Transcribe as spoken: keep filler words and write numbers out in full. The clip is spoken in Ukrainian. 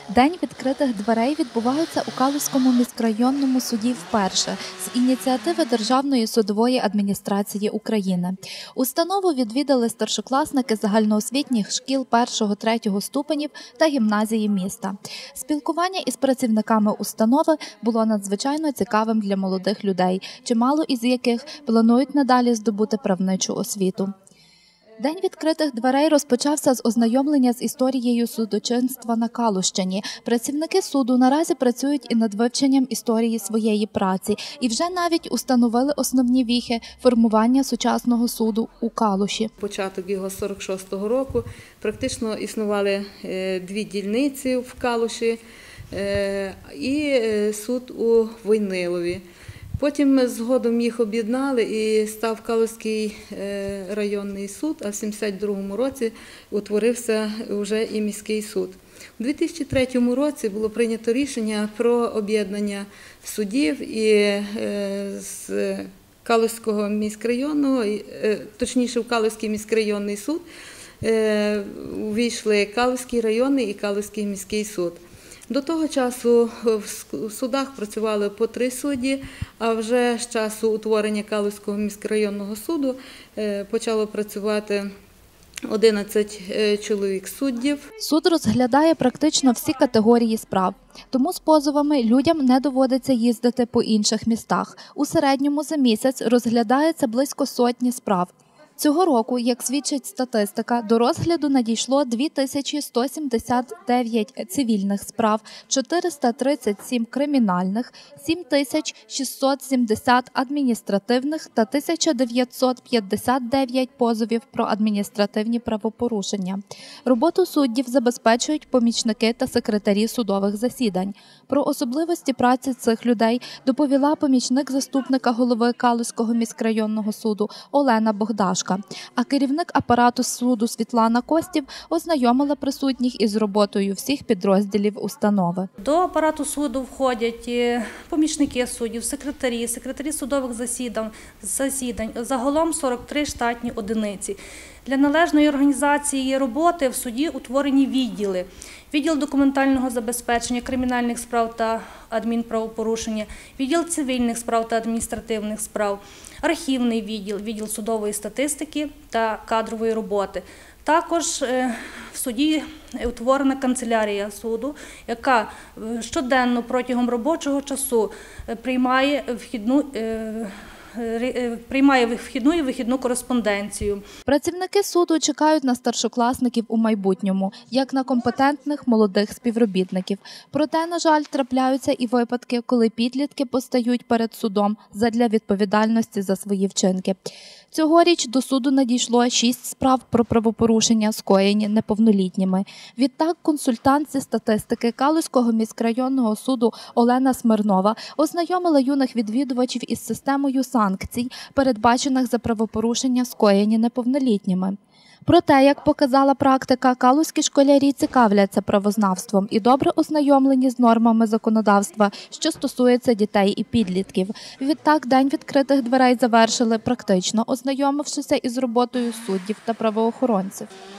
День відкритих дверей відбувається у Калузькому міськрайонному суді вперше з ініціативи Державної судової адміністрації України. Установу відвідали старшокласники загальноосвітніх шкіл першого-третього ступенів та гімназії міста. Спілкування із працівниками установи було надзвичайно цікавим для молодих людей, чимало із яких планують надалі здобути правничу освіту. День відкритих дверей розпочався з ознайомлення з історією судочинства на Калущині. Працівники суду наразі працюють і над вивченням історії своєї праці і вже навіть установили основні віхи формування сучасного суду у Калуші. Початок його сорок шостого року практично існували дві дільниці в Калуші і суд у Войнилові. Потім згодом їх об'єднали і став Калузький районний суд, а в сімдесят другому році утворився вже і міський суд. У дві тисячі третьому році було прийнято рішення про об'єднання судів і з Калузького міськрайонного, точніше в Калузький міськрайонний суд увійшли Калузький районний і Калузький міський суд. До того часу в судах працювали по три судді, а вже з часу утворення Калузького міськрайонного суду почало працювати одинадцять чоловік суддів. Суд розглядає практично всі категорії справ, тому з позовами людям не доводиться їздити по інших містах. У середньому за місяць розглядається близько сотні справ. Цього року, як свідчить статистика, до розгляду надійшло дві тисячі сто сімдесят дев'ять цивільних справ, чотириста тридцять сім кримінальних, сім тисяч шістсот сімдесят адміністративних та тисяча дев'ятсот п'ятдесят дев'ять позовів про адміністративні правопорушення. Роботу суддів забезпечують помічники та секретарі судових засідань. Про особливості праці цих людей доповіла помічник заступника голови Калузького міськрайонного суду Олена Богдашко. А керівник апарату суду Світлана Костів ознайомила присутніх із роботою всіх підрозділів установи. До апарату суду входять помічники суддів, секретарі, секретарі судових засідань, засідань, загалом сорок три штатні одиниці. Для належної організації роботи в суді утворені відділи. Відділ документального забезпечення кримінальних справ та адмінправопорушення, відділ цивільних справ та адміністративних справ, архівний відділ, відділ судової статистики та кадрової роботи. Також в суді утворена канцелярія суду, яка щоденно протягом робочого часу приймає вхідну приймає вхідну і вихідну кореспонденцію. Працівники суду чекають на старшокласників у майбутньому, як на компетентних молодих співробітників. Проте, на жаль, трапляються і випадки, коли підлітки постають перед судом задля відповідальності за свої вчинки. Цьогоріч до суду надійшло шість справ про правопорушення, скоєні неповнолітніми. Відтак, консультант зі статистики Калузького міськрайонного суду Олена Смирнова ознайомила юних відвідувачів із системою санкцій, передбачених за правопорушення, скоєні неповнолітніми. Проте, як показала практика, калузькі школярі цікавляться правознавством і добре ознайомлені з нормами законодавства, що стосується дітей і підлітків. Відтак, день відкритих дверей завершили практично, ознайомившися із роботою суддів та правоохоронців.